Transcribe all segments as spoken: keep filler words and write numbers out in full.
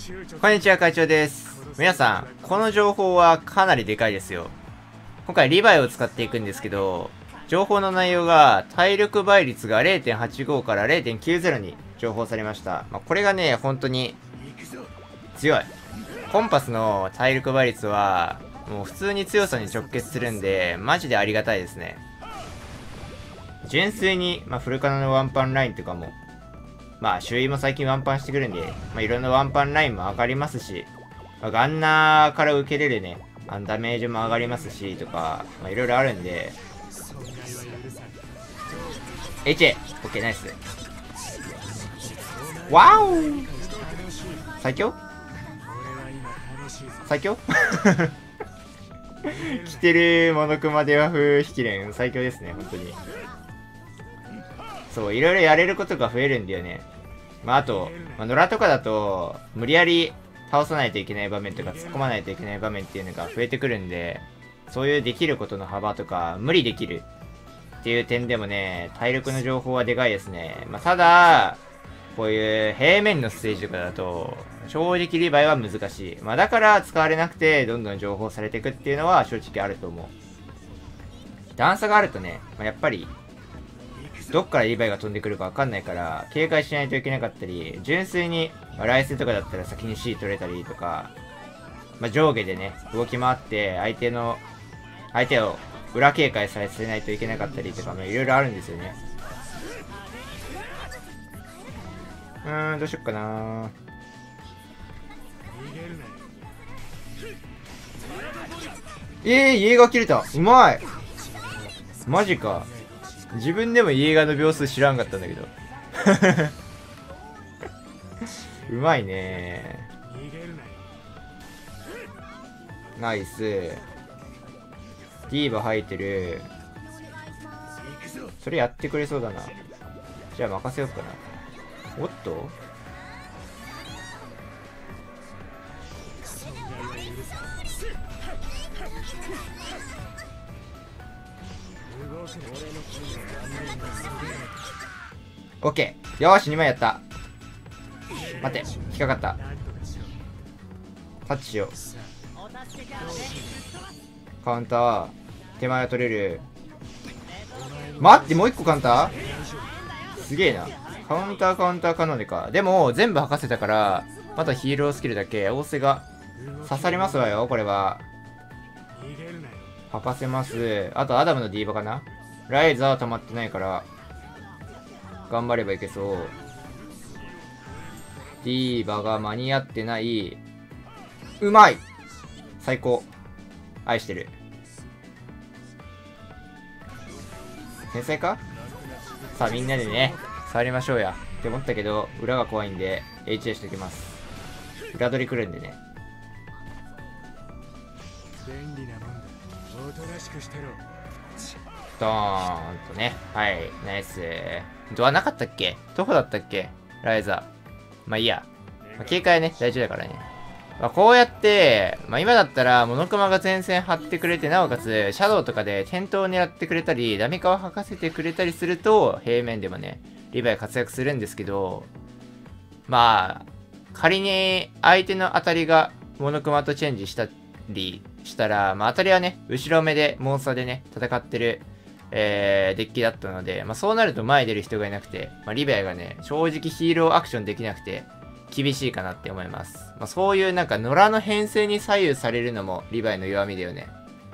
こんにちは、会長です。皆さん、この情報はかなりでかいですよ。今回リヴァイを使っていくんですけど、情報の内容が体力倍率が れいてんはちご から れいてんきゅうぜろ に情報されました。まあ、これがね、本当に強い。コンパスの体力倍率はもう普通に強さに直結するんで、マジでありがたいですね。純粋に、まあ、フルカナのワンパンラインとかも、まあ、周囲も最近ワンパンしてくるんで、まあ、いろんなワンパンラインも上がりますし、まあ、ガンナーから受けれるね、あのダメージも上がりますし、とか、まあ、いろいろあるんで、エイチエー、オッケー、ナイス。ワオ最強最強着てるモノクマデワフ引き連最強ですね、本当に。そう、いろいろやれることが増えるんだよね。まあ、あと、まあ、野良とかだと、無理やり倒さないといけない場面とか、突っ込まないといけない場面っていうのが増えてくるんで、そういうできることの幅とか、無理できるっていう点でもね、体力の情報はでかいですね。まあ、ただ、こういう平面のステージとかだと、正直リヴァイは難しい。まあ、だから使われなくて、どんどん情報されていくっていうのは正直あると思う。段差があるとね、まあ、やっぱり、どっからリヴァイが飛んでくるかわかんないから、警戒しないといけなかったり、純粋に、まあ、ライスとかだったら先に C 取れたりとか、まあ、上下でね、動き回って、相手の、相手を裏警戒させないといけなかったりとかもいろいろあるんですよね。うーん、どうしよっかな。えー、家が切れた。うまい。マジか。自分でも家がの秒数知らんかったんだけど。うまいね。ナイス。ディーバ入ってる。それやってくれそうだな。じゃあ任せようかな。おっとオッケー。よーし、にまいやった。待って、引っかかった。タッチしよう。カウンター。手前は取れる。待って、もう一個カウンターすげえな。カウンター、カウンター、カノネか。でも、全部吐かせたから、またヒーロースキルだけ、仰せが刺さりますわよ、これは。吐かせます。あと、アダムのディーバかな。ライザーは溜まってないから、頑張ればいけそう。ディーバが間に合ってない。うまい最高。愛してる。天才か。さあみんなでね、触りましょうや。って思ったけど、裏が怖いんで、エイチエー しておきます。裏取り来るんでね。便利なもんだ。おとなしくしてろ。ドーンとね。はい、ナイス。ドアなかったっけ？どこだったっけ？ライザー。まあいいや。まあ、警戒ね、大事だからね。まあ、こうやって、まあ今だったら、モノクマが前線張ってくれて、なおかつ、シャドウとかで点灯を狙ってくれたり、ダメカを吐かせてくれたりすると、平面でもね、リヴァイ活躍するんですけど、まあ、仮に相手の当たりがモノクマとチェンジしたりしたら、まあ当たりはね、後ろ目で、モンスターでね、戦ってる、えー、デッキだったので、まあそうなると前出る人がいなくて、まあリヴァイがね、正直ヒーローアクションできなくて、厳しいかなって思います。まあ、そういうなんか野良の編成に左右されるのもリヴァイの弱みだよね。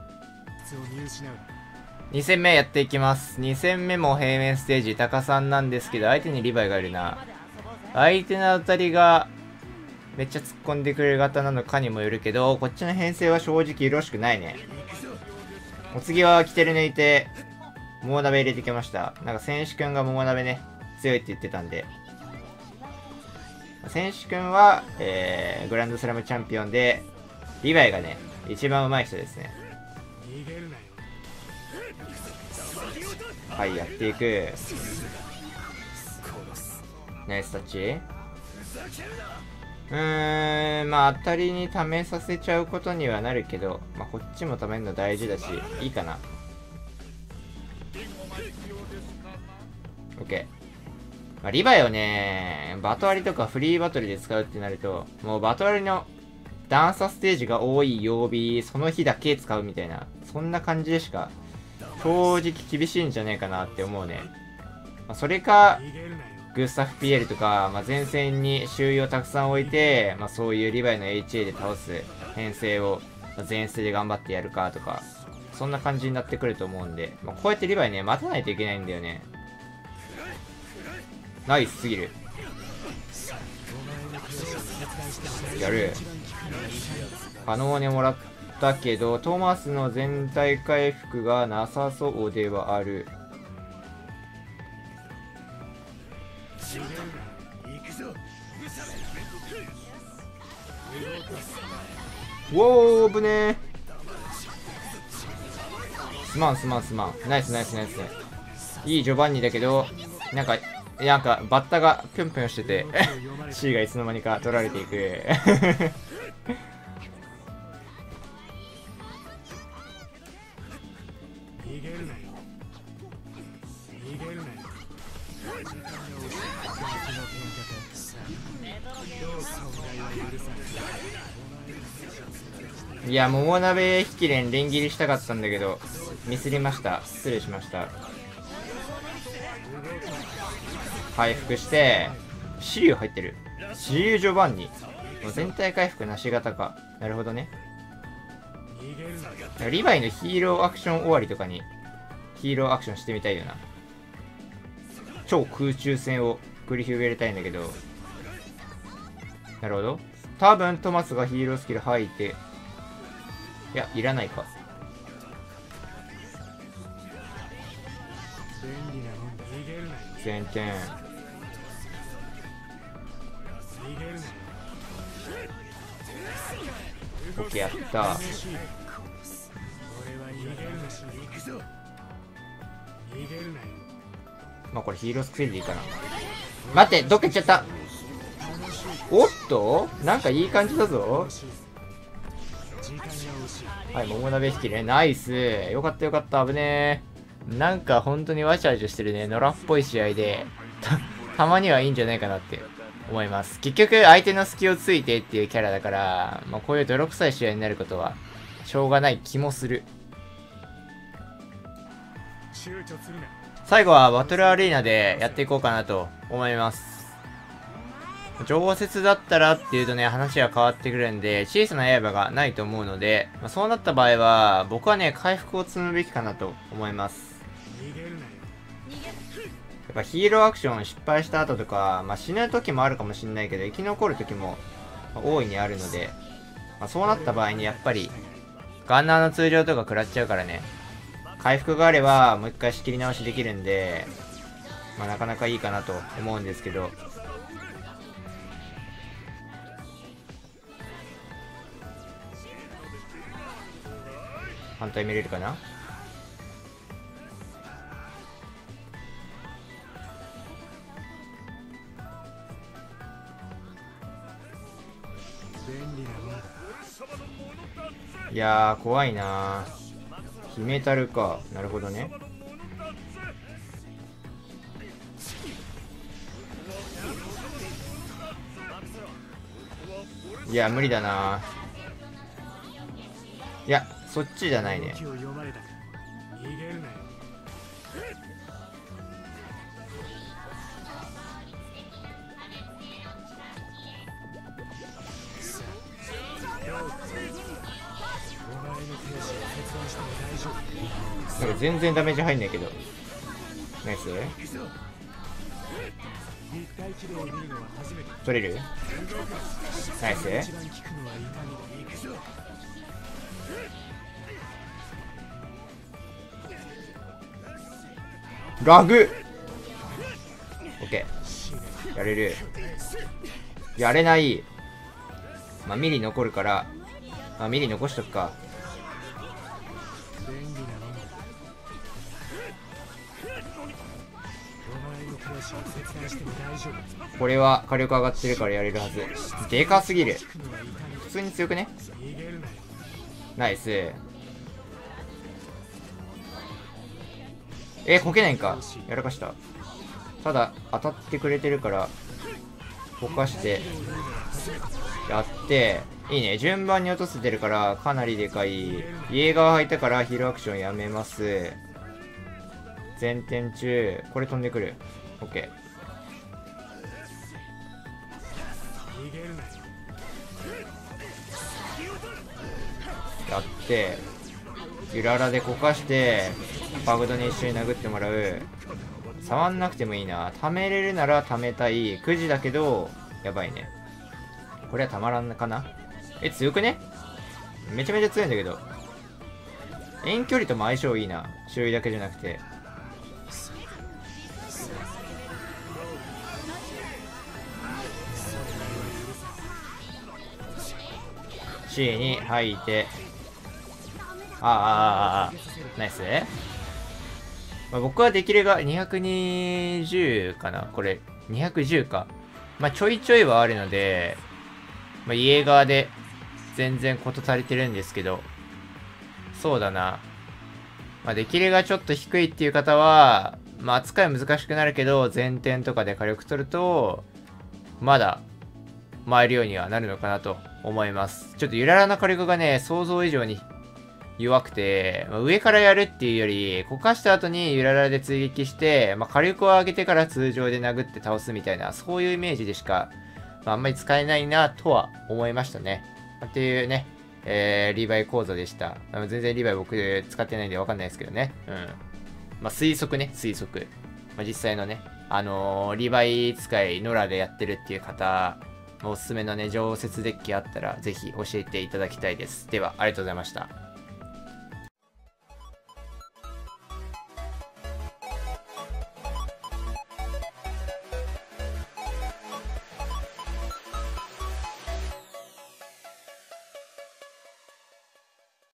に戦目やっていきます。に戦目も平面ステージ高さんなんですけど、相手にリヴァイがいるな。相手の当たりがめっちゃ突っ込んでくれる型なのかにもよるけど、こっちの編成は正直よろしくないね。お次はキテル抜いて、桃鍋入れてきました。なんか選手くんが桃鍋ね、強いって言ってたんで。選手くんは、えー、グランドスラムチャンピオンで、リヴァイがね、一番上手い人ですね。はい、やっていく。ナイスタッチ。うーん、まあ当たりに溜めさせちゃうことにはなるけど、まあこっちも溜めるの大事だし、いいかな。オッケー。 まあ、リヴァイをね、バト割りとかフリーバトルで使うってなると、もうバト割りの段差ステージが多い曜日、その日だけ使うみたいな、そんな感じでしか、正直厳しいんじゃないかなって思うね。まあ、それか、グスタフ・ピエールとか、まあ、前線に周囲をたくさん置いて、まあ、そういうリヴァイの エイチエー で倒す編成を、まあ、前線で頑張ってやるかとか、そんな感じになってくると思うんで、まあ、こうやってリヴァイね、待たないといけないんだよね。ナイスすぎる。やる。可能にもらったけど、トーマスの全体回復がなさそうではある。うおー、危ねー。すまんすまんすまん。ナイスナイスナイス。いいジョバンニだけど、なんか、なんか、バッタがぴょんぴょんしてて、C がいつの間にか取られていく。いや、桃鍋引き連連切りしたかったんだけど、ミスりました。失礼しました。回復して、シリュウ入ってる。シリュウジョバンニ。もう全体回復なし型か。なるほどね。リヴァイのヒーローアクション終わりとかに、ヒーローアクションしてみたいよな。超空中戦を繰り広げたいんだけど。なるほど。多分トマスがヒーロースキル吐いて、いや、いらないか。前転。オッケー、やった。まあこれヒーロースキルでいいかな。待って、どっか行っちゃった。おっとなんかいい感じだぞ。はい、桃鍋引きね。ナイス。よかったよかった。危ねえ。なんか本当にわちゃわちゃしてるね。野良っぽい試合で、た、たまにはいいんじゃないかなって思います。結局相手の隙をついてっていうキャラだから、まあ、こういう泥臭い試合になることはしょうがない気もする。最後はバトルアリーナでやっていこうかなと思います。常設だったらっていうとね、話は変わってくるんで、小さな刃がないと思うので、まあ、そうなった場合は、僕はね、回復を積むべきかなと思います。やっぱヒーローアクション失敗した後とか、まあ、死ぬ時もあるかもしれないけど、生き残る時も大いにあるので、まあ、そうなった場合にやっぱり、ガンナーの通常とか食らっちゃうからね、回復があればもう一回仕切り直しできるんで、まあ、なかなかいいかなと思うんですけど、反対見れるかな。いやー怖いなー。ヒメタルか。なるほどね。いや無理だなー。いやそっちじゃないね。なんか全然ダメージ入んないけど。ナイス。取れる？ナイス。ラグ。オッケー。やれる。やれない。まあ、ミリ残るから、まあ、ミリ残しとくか。これは火力上がってるからやれるはず。でかすぎる。普通に強くね。ナイス。え、こけないんか。やらかした。 ただ当たってくれてるからぼかしてやって、いいね。順番に落とせてるからかなりでかい。家側入ったからヒールアクションやめます。前転中これ飛んでくる。 OK。 やってゆららでこかしてバグドに一緒に殴ってもらう。触んなくてもいいな。貯めれるなら貯めたい。くじだけどやばいね。これはたまらんかな。え、強くね。めちゃめちゃ強いんだけど、遠距離とも相性いいな。周囲だけじゃなくて。C に吐いて、ああああああ、ナイス。まあ、僕はできるがにひゃくにじゅうかな。これにひゃくじゅうか。まあちょいちょいはあるので、まあ、家側で全然事足りてるんですけど、そうだな。まあ、できるがちょっと低いっていう方は、まあ扱い難しくなるけど、前転とかで火力取ると、まだ回るようにはなるのかなと思います。ちょっとゆららの火力がね、想像以上に弱くて、まあ、上からやるっていうより、こかした後にゆららで追撃して、まあ、火力を上げてから通常で殴って倒すみたいな、そういうイメージでしか、まあ、あんまり使えないなとは思いましたね。っていうね、えー、リヴァイ講座でした。全然リヴァイ僕使ってないんでわかんないですけどね。うん。まあ、推測ね、推測。まあ、実際のね、あのー、リヴァイ使い、ノラでやってるっていう方、おすすめのね、常設デッキあったら、ぜひ教えていただきたいです。では、ありがとうございました。